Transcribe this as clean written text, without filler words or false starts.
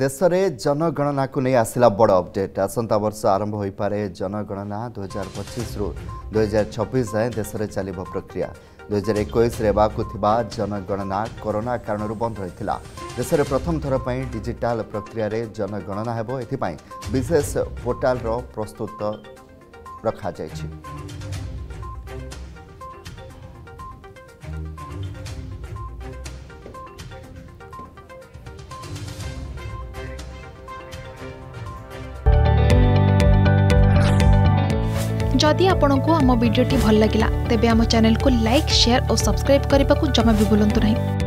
देश में जनगणना को नहीं आसला बड़ अपडेट। आसंता वर्ष आरंभ हो पारे जनगणना 2025 रु 2026 जाए देश में चलो प्रक्रिया। 2021 जनगणना कोरोना कारण बंद रही। देश में प्रथम थर पर डिजिटाल प्रक्रिया रे जनगणना हेबो। एथिपाई विशेष पोर्टाल रो प्रस्तुत रखा जायछि। जदि आपंक आम भिडी भल लगा तेब आम चैनल को लाइक शेयर और सब्सक्राइब करने को जमा भी भूलु नहीं।